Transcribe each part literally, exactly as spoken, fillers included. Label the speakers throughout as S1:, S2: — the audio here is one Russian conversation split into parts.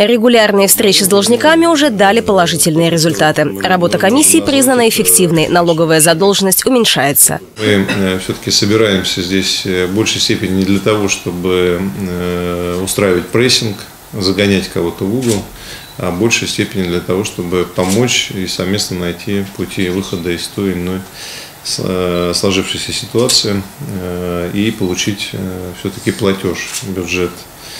S1: Регулярные встречи с должниками уже дали положительные результаты. Работа комиссии признана эффективной, налоговая задолженность уменьшается.
S2: Мы все-таки собираемся здесь в большей степени не для того, чтобы устраивать прессинг, загонять кого-то в угол, а в большей степени для того, чтобы помочь и совместно найти пути выхода из той или иной сложившейся ситуации и получить все-таки платеж в бюджет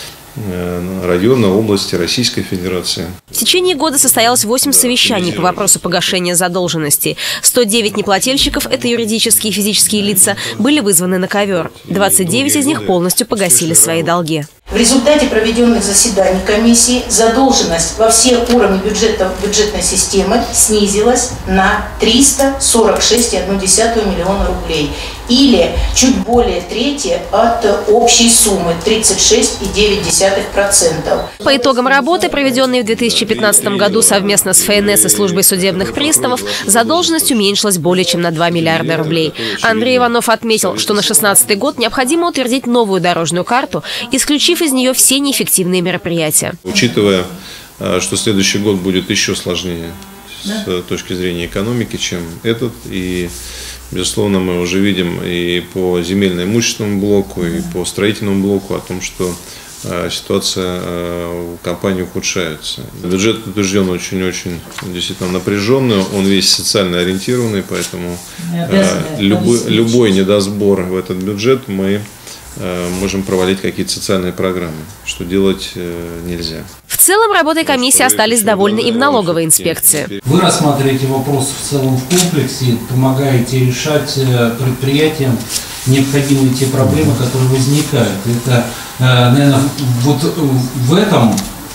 S2: района, области, Российской Федерации.
S1: В течение года состоялось восемь совещаний по вопросу погашения задолженности. сто девять неплательщиков, это юридические и физические лица, были вызваны на ковер. двадцать девять из них полностью погасили свои долги.
S3: В результате проведенных заседаний комиссии задолженность во всех уровнях бюджета, бюджетной системы снизилась на триста сорок шесть целых одну десятую миллиона рублей, или чуть более трети от общей суммы тридцать шесть целых девять десятых процента.
S1: По итогам работы, проведенной в две тысячи пятнадцатом году совместно с ФНС и службой судебных приставов, задолженность уменьшилась более чем на два миллиарда рублей. Андрей Иванов отметил, что на шестнадцатый год необходимо утвердить новую дорожную карту, исключив из нее все неэффективные мероприятия.
S2: Учитывая, что следующий год будет еще сложнее с точки зрения экономики, чем этот, и, безусловно, мы уже видим и по земельно-имущественному блоку, и по строительному блоку о том, что ситуация в компании ухудшается. Бюджет утвержден очень-очень действительно напряженный, он весь социально ориентированный, поэтому любой, любой недосбор в этот бюджет мы можем проводить какие-то социальные программы, что делать нельзя.
S1: В целом, работой комиссии остались довольны и в налоговой инспекции.
S4: Вы рассматриваете вопрос в целом в комплексе, помогаете решать предприятиям необходимые те проблемы, которые возникают. Это, наверное, вот в этом,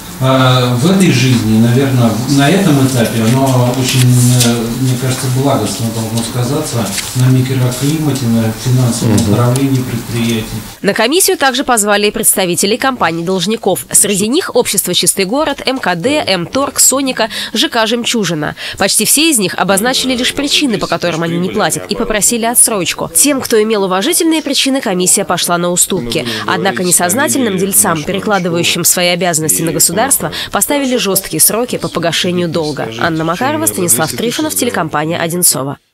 S4: в этой жизни, наверное, на этом этапе оно очень, мне кажется, благостно должно сказаться на микроклимате, на финансовом управлении предприятий.
S1: На комиссию также позвали представителей компаний-должников. Среди них Общество «Чистый город», эм ка дэ, М-торг, Соника, ЖК «Жемчужина». Почти все из них обозначили лишь причины, по которым они не платят, и попросили отсрочку. Тем, кто имел уважительные причины, комиссия пошла на уступки. Однако несознательным дельцам, перекладывающим свои обязанности на государство, поставили жесткие сроки по погашению долга. Анна Макарова, Станислав Трифонов, телекомпания «Одинцово».